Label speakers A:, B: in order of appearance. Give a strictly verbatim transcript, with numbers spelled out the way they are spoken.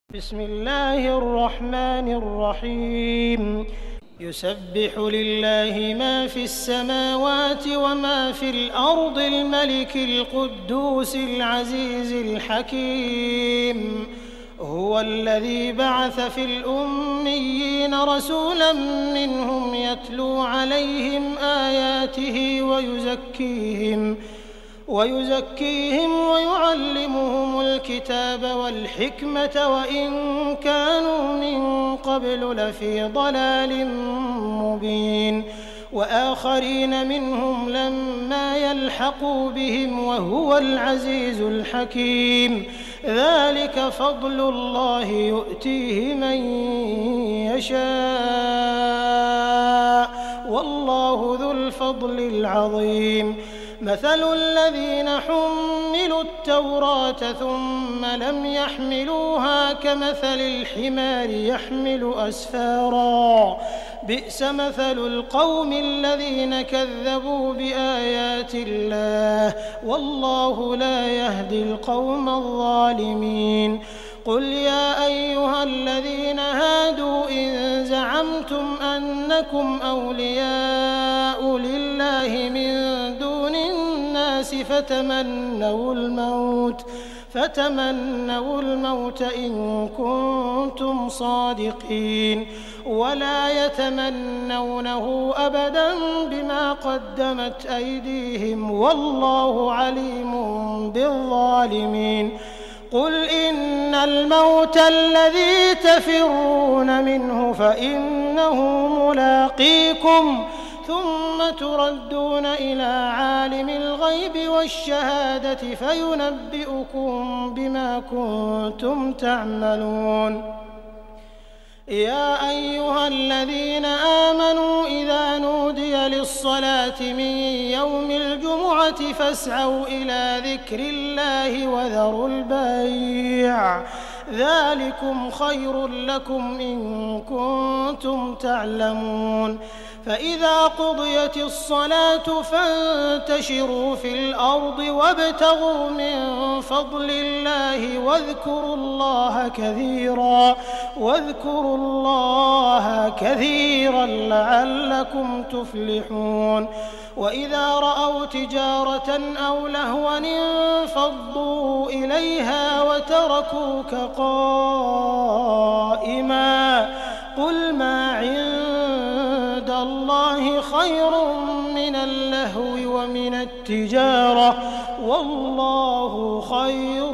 A: بسم الله الرحمن الرحيم يسبح لله ما في السماوات وما في الأرض الملك القدوس العزيز الحكيم هو الذي بعث في الأميين رسولا منهم يتلو عليهم آياته ويزكيهم ويزكيهم ويعلمهم الكتاب والحكمة وإن كانوا من قبل لفي ضلال مبين وآخرين منهم لما يلحقوا بهم وهو العزيز الحكيم ذلك فضل الله يؤتيه من يشاء والله ذو الفضل العظيم مثل الذين حملوا التوراة ثم لم يحملوها كمثل الحمار يحمل أسفارا بئس مثل القوم الذين كذبوا بآيات الله والله لا يهدي القوم الظالمين قل يا أيها الذين هادوا إن زعمتم أنكم أولياء لله من دون الناس فتمنوا الموت فتمنوا الموت إن كنتم صادقين ولا يتمنونه أبدا بما قدمت أيديهم والله عليم بالظالمين قل إن الموت الذي تفرون منه فإنه ملاقيكم ثم تردون إلى عالم الغيب والشهادة فينبئكم بما كنتم تعملون يا أيها الذين آمنوا إذا نودي للصلاة من يوم الجمعة فاسعوا إلى ذكر الله وذروا البيع ذلكم خير لكم إن كنتم تعلمون فإذا قضيت الصلاة فانتشروا في الأرض وابتغوا من فضل الله واذكروا الله كثيرا واذكروا الله كثيرا لعلكم تفلحون وإذا رأوا تجارة أو لهوا انفضوا إليها وتركوك قائما قل ما عند الله خير من اللهو ومن التجارة والله خير